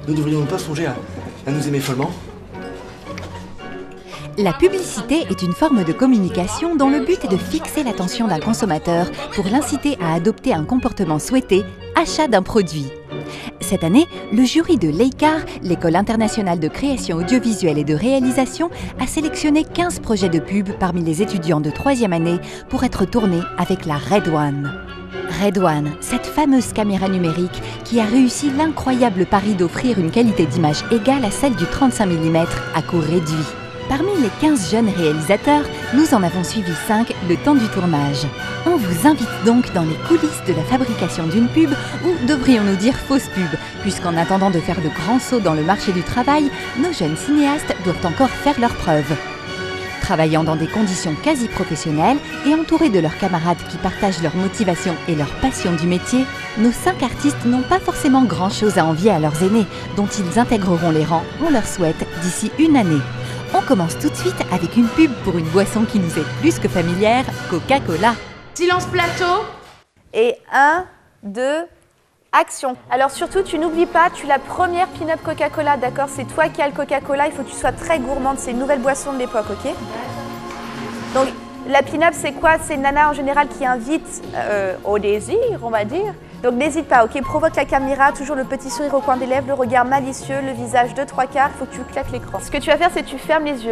ne devrions pas songer à nous aimer follement? La publicité est une forme de communication dont le but est de fixer l'attention d'un consommateur pour l'inciter à adopter un comportement souhaité, achat d'un produit. Cette année, le jury de l'EICAR, l'École internationale de création audiovisuelle et de réalisation, a sélectionné 15 projets de pub parmi les étudiants de 3e année pour être tournés avec la Red One. Red One, cette fameuse caméra numérique qui a réussi l'incroyable pari d'offrir une qualité d'image égale à celle du 35 mm à coût réduit. Parmi les 15 jeunes réalisateurs, nous en avons suivi 5 le temps du tournage. On vous invite donc dans les coulisses de la fabrication d'une pub, ou devrions-nous dire fausse pub, puisqu'en attendant de faire de grands sauts dans le marché du travail, nos jeunes cinéastes doivent encore faire leurs preuves. Travaillant dans des conditions quasi professionnelles et entourés de leurs camarades qui partagent leur motivation et leur passion du métier, nos 5 artistes n'ont pas forcément grand-chose à envier à leurs aînés, dont ils intégreront les rangs, on leur souhaite, d'ici une année. On commence tout de suite avec une pub pour une boisson qui nous est plus que familière, Coca-Cola. Silence plateau. Et 1, 2, action. Alors surtout, tu n'oublies pas, tu es la première pin-up Coca-Cola, d'accord? C'est toi qui as le Coca-Cola, il faut que tu sois très gourmande, c'est une nouvelle boisson de l'époque, ok? Donc la pin-up, c'est quoi? C'est une nana en général qui invite au désir, on va dire. Donc n'hésite pas, ok? Provoque la caméra, toujours le petit sourire au coin des lèvres, le regard malicieux, le visage de 3/4, il faut que tu claques l'écran. Ce que tu vas faire, c'est que tu fermes les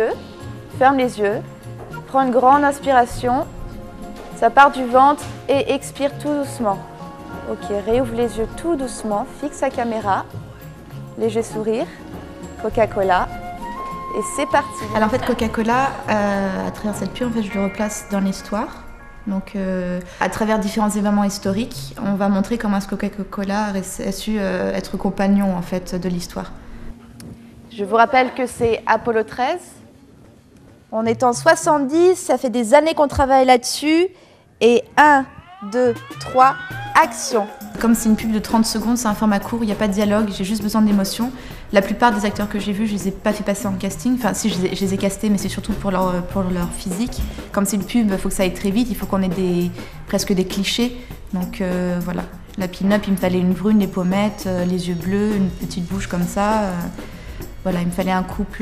yeux, prends une grande inspiration, ça part du ventre et expire tout doucement. Ok, réouvre les yeux tout doucement, fixe la caméra, léger sourire, Coca-Cola, et c'est parti. Alors en fait, Coca-Cola, à travers cette pub, en fait, je le replace dans l'histoire. Donc, à travers différents événements historiques, on va montrer comment est-ce que Coca-Cola a su être compagnon en fait de l'histoire. Je vous rappelle que c'est Apollo 13. On est en 70, ça fait des années qu'on travaille là-dessus. Et 1, 2, 3, action. Comme c'est une pub de 30 secondes, c'est un format court, il n'y a pas de dialogue, j'ai juste besoin d'émotion. La plupart des acteurs que j'ai vus, je ne les ai pas fait passer en casting. Enfin, si, je les ai castés, mais c'est surtout pour leur physique. Comme c'est une pub, il faut que ça aille très vite, il faut qu'on ait presque des clichés. Donc voilà, la pin-up, il me fallait une brune, les pommettes, les yeux bleus, une petite bouche comme ça. Voilà, il me fallait un couple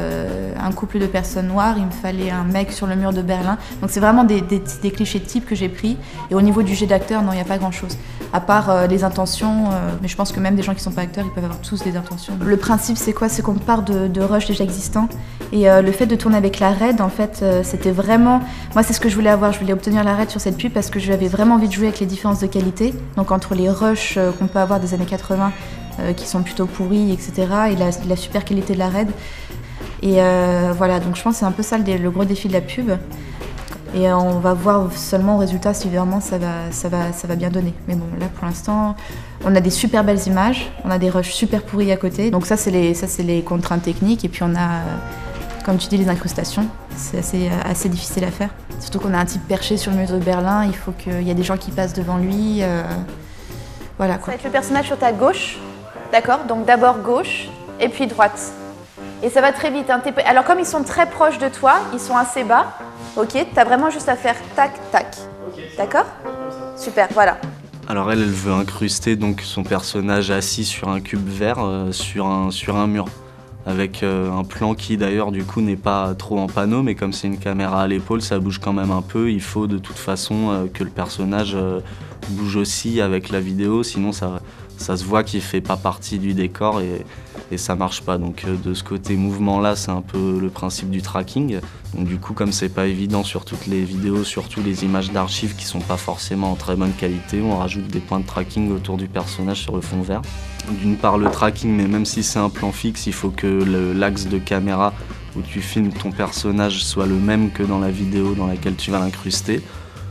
de personnes noires, il me fallait un mec sur le mur de Berlin. Donc c'est vraiment des clichés de type que j'ai pris. Et au niveau du jet d'acteur, non, il n'y a pas grand-chose. À part les intentions, mais je pense que même des gens qui ne sont pas acteurs, ils peuvent avoir tous des intentions. Le principe, c'est quoi? C'est qu'on part de rushs déjà existants. Et le fait de tourner avec la Red, en fait, c'était vraiment... Moi, c'est ce que je voulais avoir. Je voulais obtenir la Red sur cette pub parce que j'avais vraiment envie de jouer avec les différences de qualité. Donc entre les rushs qu'on peut avoir des années 80, qui sont plutôt pourris, etc. et la super qualité de la Red. Et voilà, donc je pense que c'est un peu ça le gros défi de la pub. Et on va voir seulement au résultat si vraiment ça va bien donner. Mais bon, là pour l'instant, on a des super belles images, on a des rushs super pourris à côté. Donc ça c'est les contraintes techniques. Et puis on a, comme tu dis, les incrustations. C'est assez difficile à faire. Surtout qu'on a un type perché sur le mur de Berlin, il faut qu'il y ait des gens qui passent devant lui. Voilà, quoi. Ça va être le personnage sur ta gauche. D'accord, donc d'abord gauche et puis droite. Et ça va très vite. Hein. Alors comme ils sont très proches de toi, ils sont assez bas, ok, tu as vraiment juste à faire tac, tac. Okay. D'accord? Super, voilà. Alors elle veut incruster donc son personnage assis sur un cube vert sur un mur. Avec un plan qui d'ailleurs du coup n'est pas trop en panneau, mais comme c'est une caméra à l'épaule, ça bouge quand même un peu. Il faut de toute façon que le personnage bouge aussi avec la vidéo, sinon ça se voit qu'il fait pas partie du décor et ça marche pas. Donc de ce côté mouvement là, c'est un peu le principe du tracking. Donc du coup, comme c'est pas évident sur toutes les vidéos, surtout les images d'archives qui sont pas forcément en très bonne qualité, on rajoute des points de tracking autour du personnage sur le fond vert. D'une part le tracking, mais même si c'est un plan fixe, il faut que l'axe de caméra où tu filmes ton personnage soit le même que dans la vidéo dans laquelle tu vas l'incruster.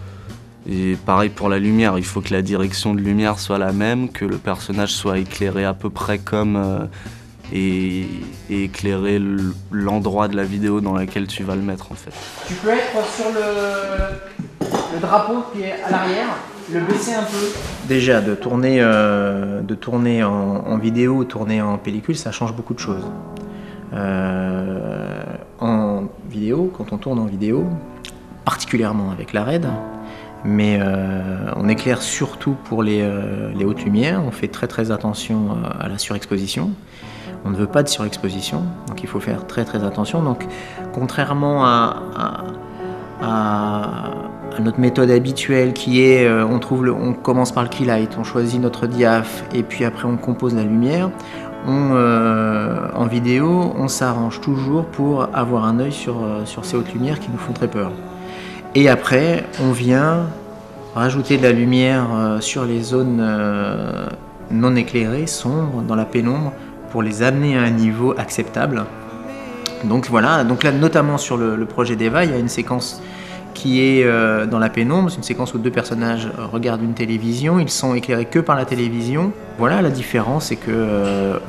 Et pareil pour la lumière, il faut que la direction de lumière soit la même, que le personnage soit éclairé à peu près comme et éclairer l'endroit de la vidéo dans laquelle tu vas le mettre en fait. Tu peux être sur le drapeau qui est à l'arrière, le baisser un peu. Déjà, de tourner en vidéo, tourner en pellicule, ça change beaucoup de choses. En vidéo, quand on tourne en vidéo, particulièrement avec la Red, Mais on éclaire surtout pour les hautes lumières. On fait très attention à la surexposition. On ne veut pas de surexposition, donc il faut faire très attention. Donc, contrairement à notre méthode habituelle qui est, on commence par le key light, on choisit notre diaph et puis après on compose la lumière. En vidéo, on s'arrange toujours pour avoir un œil sur ces hautes lumières qui nous font très peur. Et après, on vient rajouter de la lumière sur les zones non éclairées, sombres, dans la pénombre, pour les amener à un niveau acceptable. Donc voilà, donc là notamment sur le projet d'Eva, il y a une séquence qui est dans la pénombre, c'est une séquence où deux personnages regardent une télévision, ils sont éclairés que par la télévision. Voilà, la différence c'est que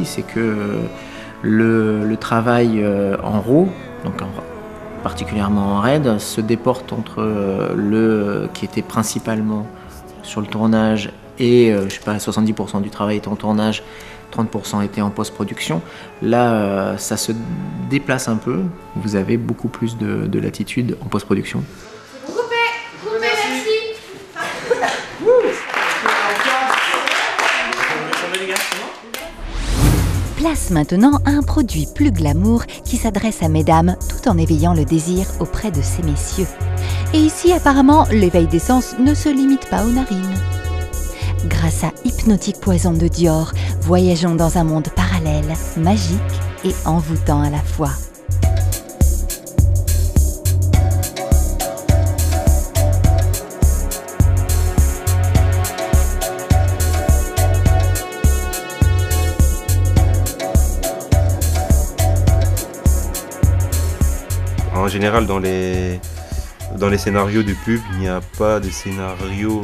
le travail en RAW, donc particulièrement en RED, se déporte entre le qui était principalement sur le tournage et je sais pas, 70% du travail était en tournage, 30% était en post-production. Là, ça se déplace un peu. Vous avez beaucoup plus de latitude en post-production. Coupez, merci. Place maintenant à un produit plus glamour qui s'adresse à mesdames tout en éveillant le désir auprès de ces messieurs. Et ici, apparemment, l'éveil des sens ne se limite pas aux narines. Grâce à Hypnotic Poison de Dior, voyageons dans un monde parallèle, magique et envoûtant à la fois. En général, dans les scénarios de pub, il n'y a pas de scénario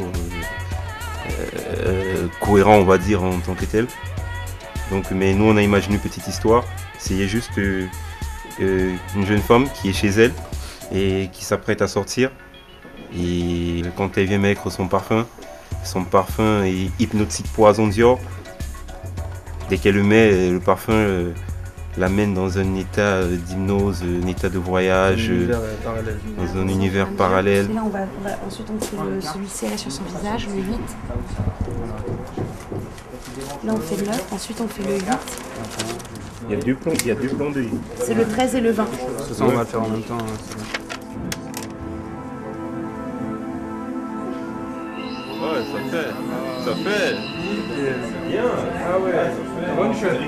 cohérent, on va dire, en tant que tel. Donc, mais nous, on a imaginé une petite histoire. C'est juste une jeune femme qui est chez elle et qui s'apprête à sortir. Et quand elle vient mettre son parfum est Hypnotic Poison Dior. Dès qu'elle le met, le parfum l'amène dans un état d'hypnose, un état de voyage, dans un univers parallèle. Là, ensuite on fait celui-ci là sur son visage, le 8. Là on fait le 9, ensuite on fait le 8. Il y a deux plans de 8. C'est le 13 et le 20. Ce soir on va le faire en même temps. Ouais, ça fait. Bien. Ah ouais, ça fait. Bonne chose.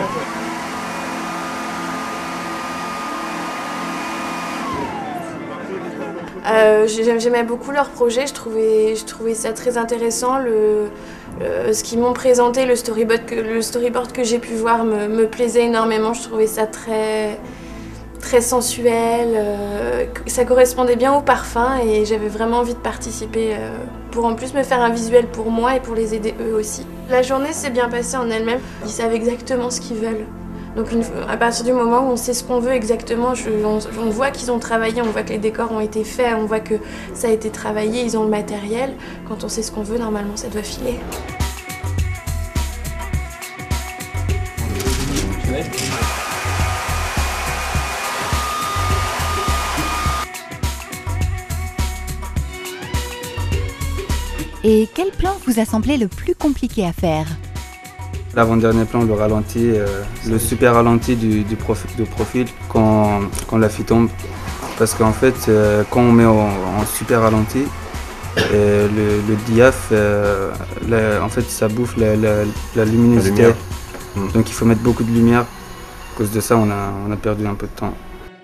J'aimais beaucoup leur projet, je trouvais ça très intéressant. Ce qu'ils m'ont présenté, le storyboard que j'ai pu voir me plaisait énormément. Je trouvais ça très sensuel, ça correspondait bien au parfum et j'avais vraiment envie de participer pour en plus me faire un visuel pour moi et pour les aider eux aussi. La journée s'est bien passée en elle-même, ils savent exactement ce qu'ils veulent. Donc à partir du moment où on sait ce qu'on veut exactement, on voit qu'ils ont travaillé, on voit que les décors ont été faits, on voit que ça a été travaillé, ils ont le matériel. Quand on sait ce qu'on veut, normalement ça doit filer. Et quel plan vous a semblé le plus compliqué à faire? L'avant-dernier plan, le ralenti, le super ralenti de profil quand la fille tombe. Parce qu'en fait, quand on met en super ralenti, le diaph, en fait, ça bouffe la luminosité. Donc il faut mettre beaucoup de lumière. À cause de ça, on a perdu un peu de temps.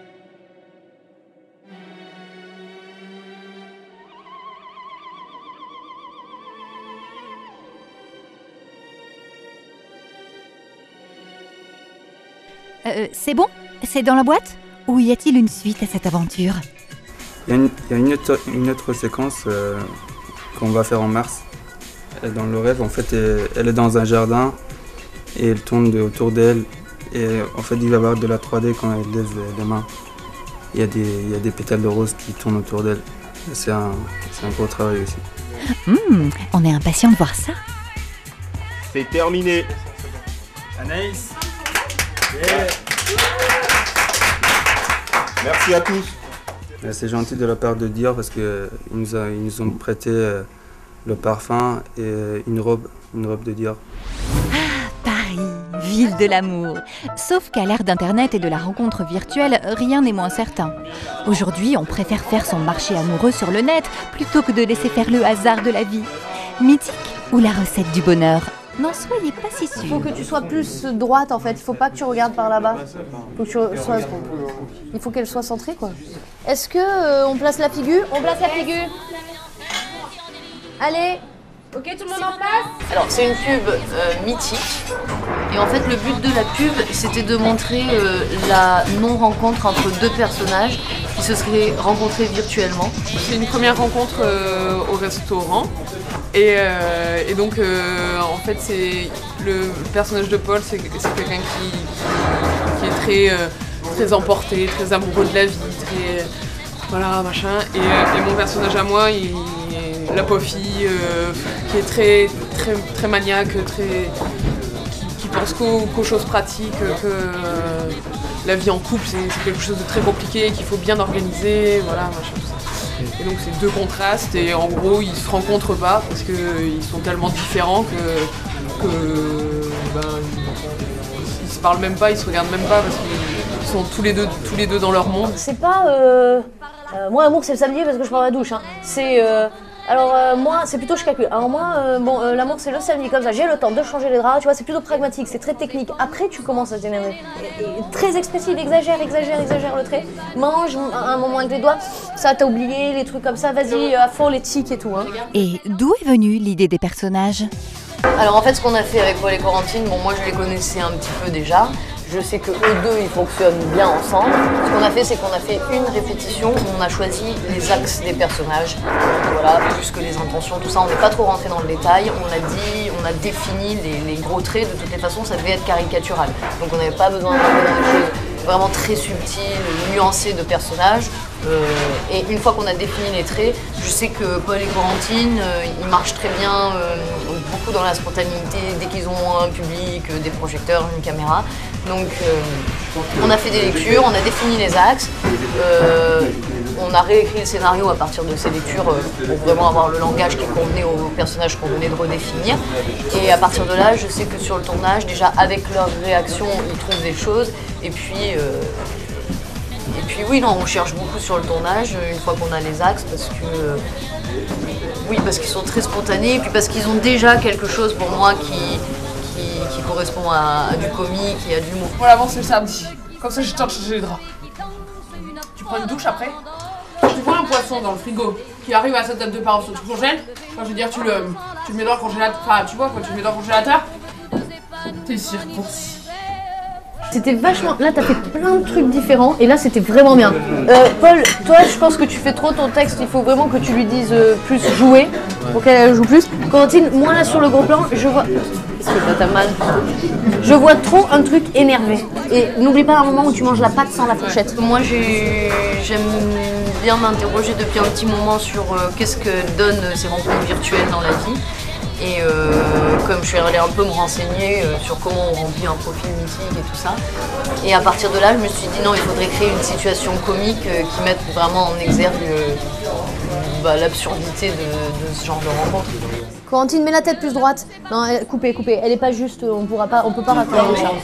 C'est bon? C'est dans la boîte? Ou y a-t-il une suite à cette aventure? Il y a une autre séquence qu'on va faire en mars. Dans le rêve, en fait, elle est dans un jardin et elle tourne autour d'elle. Et en fait, il va y avoir de la 3D quand elle lève les mains. Il y a des pétales de rose qui tournent autour d'elle. C'est un gros travail aussi. On est impatient de voir ça. C'est terminé. Anaïs. Yeah. Merci à tous. C'est gentil de la part de Dior parce qu'ils nous ont prêté le parfum et une robe de Dior. Paris, ville de l'amour. Sauf qu'à l'ère d'Internet et de la rencontre virtuelle, rien n'est moins certain. Aujourd'hui, on préfère faire son marché amoureux sur le net plutôt que de laisser faire le hasard de la vie. Mythique ou la recette du bonheur? N'en soyez pas si sûr. Il faut que tu sois plus droite en fait, il faut pas que tu regardes par là-bas. Il faut qu'elle soit centrée quoi. Est-ce que on place la figure? On place la figure. Allez. Ok, tout le monde en place? Alors c'est une pub mythique et en fait le but de la pub c'était de montrer la non-rencontre entre deux personnages qui se seraient rencontrés virtuellement. C'est une première rencontre au restaurant et donc en fait c'est le personnage de Paul, c'est quelqu'un qui est très emporté, très amoureux de la vie, très voilà machin et mon personnage à moi la pauvre fille qui est très maniaque, qui pense qu'aux choses pratiques, que la vie en couple c'est quelque chose de très compliqué, qu'il faut bien organiser, voilà, machin, tout ça. Et donc c'est deux contrastes et en gros ils se rencontrent pas parce qu'ils sont tellement différents que ils se parlent même pas, ils se regardent même pas parce qu'ils sont tous les deux dans leur monde. C'est pas moi amour c'est le samedi parce que je prends la douche hein. C'est moi, c'est plutôt je calcule. Alors moi, l'amour c'est le samedi comme ça, j'ai le temps de changer les draps, tu vois, c'est plutôt pragmatique, c'est très technique. Après, tu commences à t'énerver. Très expressif, exagère le trait. Mange un moment avec les doigts, ça t'as oublié, les trucs comme ça, vas-y, à fond les tics et tout. Hein. Et d'où est venue l'idée des personnages? Alors en fait, ce qu'on a fait avec Paul et Corentine, bon moi je les connaissais un petit peu déjà. Je sais que eux deux, ils fonctionnent bien ensemble. Ce qu'on a fait, c'est qu'on a fait une répétition où on a choisi les axes des personnages. Voilà, plus que les intentions, tout ça. On n'est pas trop rentré dans le détail. On a défini les gros traits. De toutes les façons, ça devait être caricatural. Donc on n'avait pas besoin de rentrer dans des choses vraiment très subtiles, nuancées de personnages. Et une fois qu'on a défini les traits, je sais que Paul et Corentine, ils marchent très bien, beaucoup dans la spontanéité, dès qu'ils ont un public, des projecteurs, une caméra. Donc on a fait des lectures, on a défini les axes, on a réécrit le scénario à partir de ces lectures pour vraiment avoir le langage qui convenait aux personnages qu'on venait de redéfinir. Et à partir de là, je sais que sur le tournage, déjà avec leurs réactions, ils trouvent des choses. Et puis oui, non, on cherche beaucoup sur le tournage une fois qu'on a les axes parce qu'ils sont très spontanés et puis parce qu'ils ont déjà quelque chose pour moi qui correspond à du comique et à de l'humour. Voilà, bon, c'est le samedi. Comme ça, j'ai le temps de changer les draps. Tu prends une douche après. Tu vois un poisson dans le frigo qui arrive à cette date de péremption, tu congèles. Enfin, je veux dire, tu le mets dans le congélateur. Enfin, tu vois, quand tu le mets dans le congélateur, t'es circoncis. C'était vachement... Là, t'as fait plein de trucs différents et là, c'était vraiment bien. Paul, toi, je pense que tu fais trop ton texte. Il faut vraiment que tu lui dises plus jouer pour qu'elle joue plus. Corentine, moi, là, sur le gros plan, je vois... Est-ce que t'as mal? Je vois trop un truc énervé. Et n'oublie pas un moment où tu manges la pâte sans la fourchette. Moi, j'aime bien m'interroger depuis un petit moment sur qu'est-ce que donnent ces rencontres virtuelles dans la vie. Et comme je suis allée un peu me renseigner sur comment on remplit un profil mythique et tout ça. Et à partir de là, je me suis dit non, il faudrait créer une situation comique qui mette vraiment en exergue l'absurdité de ce genre de rencontre. Corentine, mets la tête plus droite. Non, coupez. Elle est pas juste, on peut pas raccorder ça.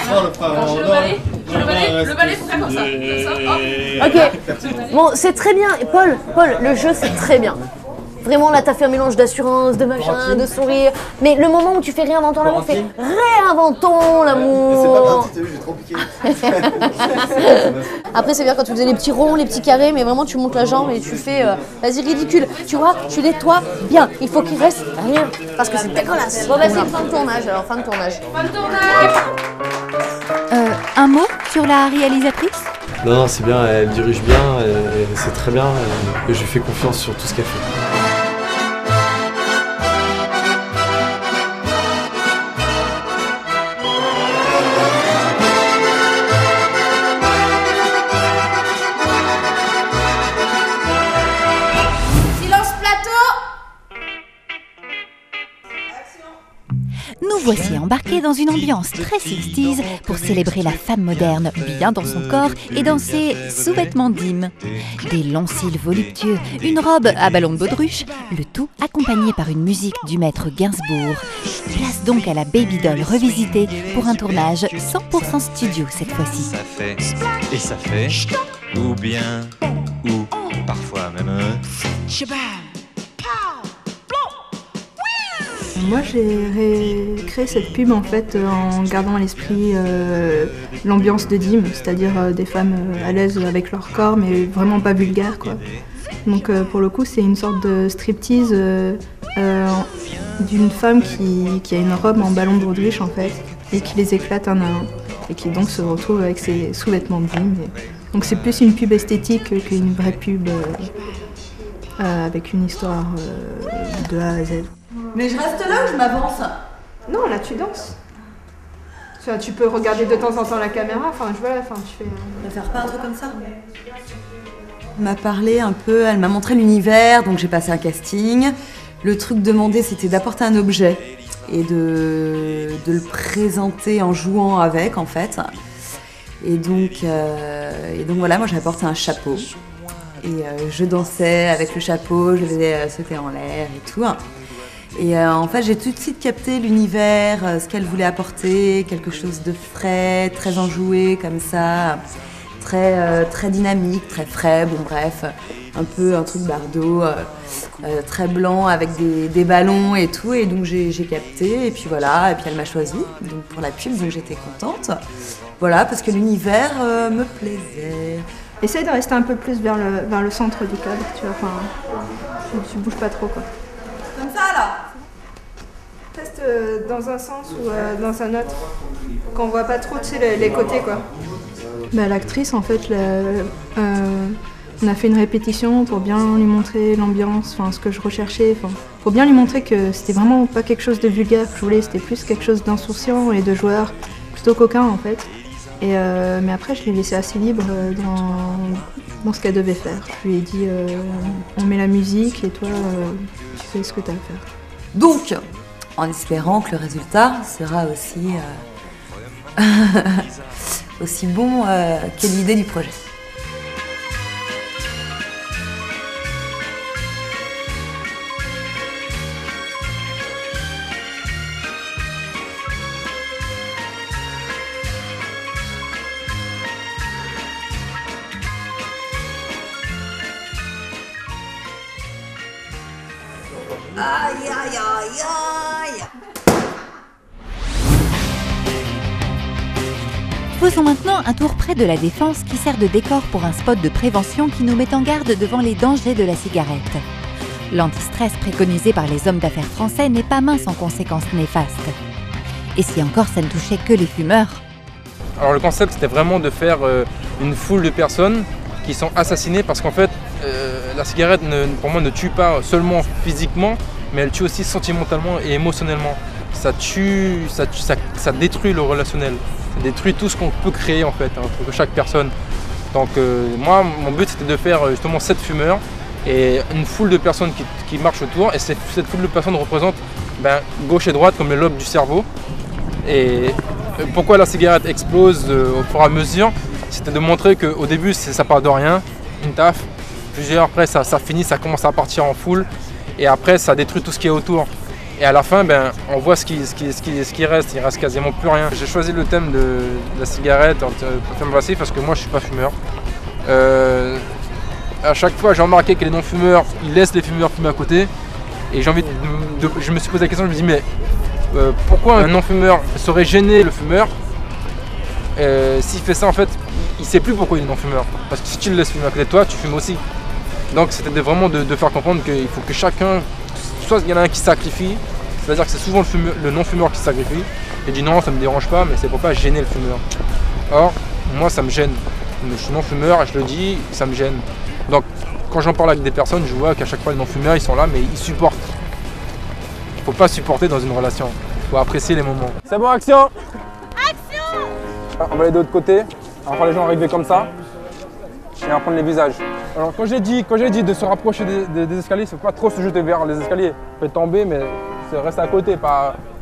Le balai, faut faire comme ça. Ok. Bon, c'est très bien. Paul, le jeu, c'est très bien. Vraiment, là, t'as fait un mélange d'assurance, de machin, de sourire. Mais le moment où tu fais réinventons l'amour, fais réinventons l'amour. C'est pas parti, t'as vu, j'ai trop piqué. Après, c'est bien quand tu faisais les petits ronds, les petits carrés, mais vraiment, tu montes la jambe et tu fais, vas-y, ridicule. Tu vois, tu nettoies bien. Il faut qu'il reste rien, parce que c'est dégueulasse. Bon, vas-y, fin de tournage, alors, fin de tournage. Fin de tournage. Un mot sur la réalisatrice? Non, c'est bien, elle dirige bien, c'est très bien, et je lui fais confiance sur tout ce qu'elle fait. voici embarqués dans une ambiance très 60s pour célébrer la femme moderne, bien dans son corps et dans ses sous-vêtements d'hymne. Des longs cils voluptueux, une robe à ballon de baudruche, le tout accompagné par une musique du maître Gainsbourg. Place donc à la Baby Doll revisitée pour un tournage 100% studio cette fois-ci. Ça fait et ça fait, ou bien, ou parfois même. Moi j'ai créé cette pub en fait en gardant à l'esprit l'ambiance de Dim, c'est-à-dire des femmes à l'aise avec leur corps mais vraiment pas vulgaires quoi. Donc pour le coup c'est une sorte de striptease d'une femme qui a une robe en ballon de baudruche en fait et qui les éclate un à un et qui donc se retrouve avec ses sous-vêtements de Dim. Donc c'est plus une pub esthétique qu'une vraie pub avec une histoire de A à Z. Mais je reste là ou je m'avance? Non, là tu danses. Enfin, tu peux regarder de temps en temps la caméra, enfin tu vois, enfin tu fais... On va faire pas un truc comme ça? Elle m'a parlé un peu, elle m'a montré l'univers, donc j'ai passé un casting. Le truc demandé c'était d'apporter un objet et de le présenter en jouant avec en fait. Et donc voilà, moi j'ai apporté un chapeau. Et je dansais avec le chapeau, je faisais sauter en l'air et tout. Et en fait, j'ai tout de suite capté l'univers, ce qu'elle voulait apporter, quelque chose de frais, très enjoué comme ça, très dynamique, très frais, bon bref, un peu un truc Bardot, très blanc avec des ballons et tout. Et donc j'ai capté et puis voilà, et puis elle m'a choisie donc pour la pub, donc j'étais contente. Voilà, parce que l'univers me plaisait. Essaye de rester un peu plus vers le centre du cadre, tu vois, enfin, tu bouges pas trop quoi. Comme ça là. Reste dans un sens ou dans un autre, qu'on voit pas trop, tu sais, les côtés quoi. Bah, l'actrice en fait, on a fait une répétition pour bien lui montrer l'ambiance, enfin ce que je recherchais, enfin pour bien lui montrer que c'était vraiment pas quelque chose de vulgaire que je voulais, c'était plus quelque chose d'insouciant et de joueur, plutôt coquin en fait. Et mais après je l'ai laissé assez libre dans ce qu'elle devait faire. Je lui ai dit on met la musique et toi tu fais ce que tu as à faire. Donc, en espérant que le résultat sera aussi bon que l'idée du projet. Aïe, aïe, aïe, aïe. Faisons maintenant un tour près de la Défense qui sert de décor pour un spot de prévention qui nous met en garde devant les dangers de la cigarette. L'antistress préconisé par les hommes d'affaires français n'est pas mince en conséquences néfastes. Et si encore ça ne touchait que les fumeurs? Alors le concept c'était vraiment de faire une foule de personnes qui sont assassinées parce qu'en fait la cigarette pour moi ne tue pas seulement physiquement mais elle tue aussi sentimentalement et émotionnellement. Ça détruit le relationnel, ça détruit tout ce qu'on peut créer en fait entre chaque personne. Donc moi mon but c'était de faire justement 7 fumeurs et une foule de personnes qui marchent autour et cette foule de personnes représente gauche et droite comme les lobes du cerveau. Et pourquoi la cigarette explose au fur et à mesure, c'était de montrer qu'au début ça part de rien, une taf, plusieurs après ça finit, ça commence à partir en foule et après ça détruit tout ce qui est autour. Et à la fin on voit ce qui reste, il reste quasiment plus rien. J'ai choisi le thème de la cigarette, thème passif parce que moi je suis pas fumeur. À chaque fois j'ai remarqué que les non-fumeurs ils laissent les fumeurs fumer à côté et je me suis posé la question, je me dis mais pourquoi un non-fumeur saurait gêner le fumeur s'il fait ça en fait, il sait plus pourquoi il est non-fumeur. Parce que si tu le laisses fumer à côté de toi, tu fumes aussi. Donc c'était vraiment de faire comprendre qu'il faut que chacun, soit il y en a un qui sacrifie, c'est-à-dire que c'est souvent le non-fumeur qui se sacrifie, et dit non ça me dérange pas, mais c'est pour pas gêner le fumeur. Or, moi ça me gêne. Je suis non-fumeur et je le dis, ça me gêne. Donc quand j'en parle avec des personnes, je vois qu'à chaque fois les non-fumeurs ils sont là, mais ils supportent. Il faut pas supporter dans une relation, il faut apprécier les moments. C'est bon, action! Action! On va aller de l'autre côté, on va voir les gens arriver comme ça, et on va prendre les visages. Alors quand j'ai dit de se rapprocher des escaliers, il ne faut pas trop se jeter vers les escalies. On peut tomber, mais rester à côté, pas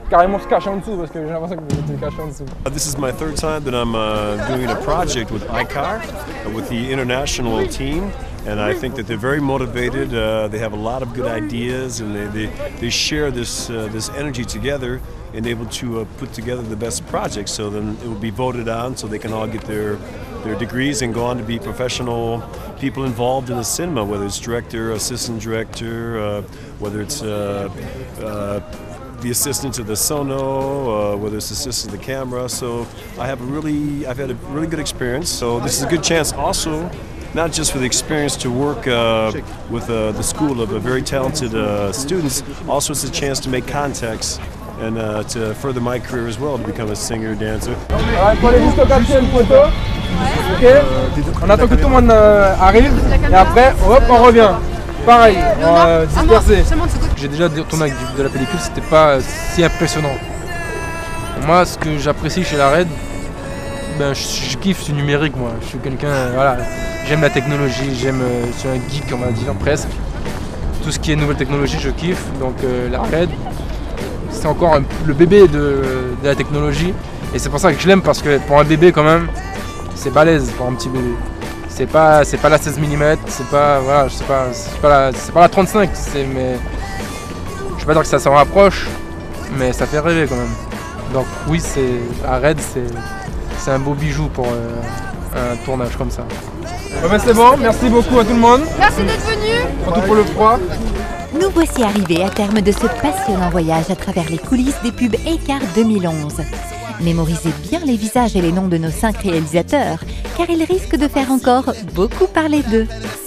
carrément se cacher en dessous parce que j'ai l'impression que vous êtes caché en dessous. This is my third time that I'm doing a project with ICAR, with the international team. And I think that they're very motivated. They have a lot of good ideas, and they share this energy together and able to put together the best projects. So then it will be voted on, so they can all get their degrees and go on to be professional people involved in the cinema, whether it's director, assistant director, whether it's the assistant to the sono, whether it's assistant to the camera. So I've had a really good experience. So this is a good chance also, not just for the experience to work with the school of very talented students, also it's a chance to make contacts and to further my career as well, to become a singer, dancer. Il faut aller juste cacher une photo. Ok. On attend que tout le monde arrive et après, hop, on revient. Pareil, dispersé. J'ai déjà tourné avec de la pellicule, c'était pas si impressionnant. Moi, ce que j'apprécie chez la RED, ben, je kiffe ce numérique, moi. Je suis quelqu'un, voilà, j'aime la technologie, je suis un geek, on va dire presque. Tout ce qui est nouvelle technologie, je kiffe. Donc la RED, c'est encore le bébé de la technologie. Et c'est pour ça que je l'aime, parce que pour un bébé quand même, c'est balèze pour un petit bébé. C'est pas la 16 mm, c'est pas, voilà, c'est pas la 35, mais je vais pas dire que ça s'en rapproche, mais ça fait rêver quand même. Donc oui, la RED, c'est un beau bijou pour un tournage comme ça. Ouais, c'est bon, merci beaucoup à tout le monde. Merci d'être venu. Surtout pour le froid. Nous voici arrivés à terme de ce passionnant voyage à travers les coulisses des pubs ICAR 2011. Mémorisez bien les visages et les noms de nos 5 réalisateurs, car ils risquent de faire encore beaucoup parler d'eux.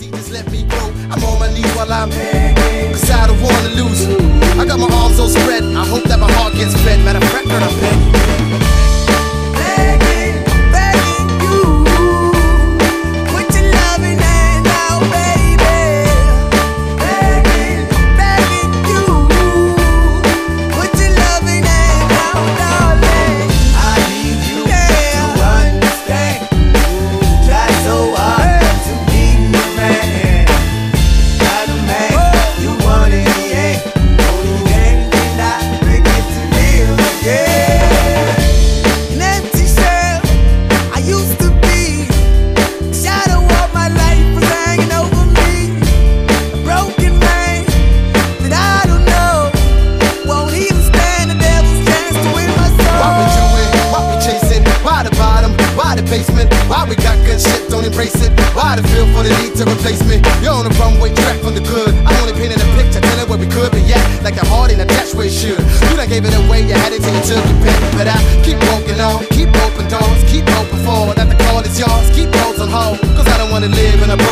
Why we got good shit, don't embrace it. Why the feel for the need to replace me? You're on the runway track from the good. I only painted a picture, telling where we could be at. Like the heart in a attached where it should. You done gave it away, you had it till you took your pen. But I keep walking on, keep open doors, keep open forward. That the call is yours, keep those on hold. Cause I don't wanna live in a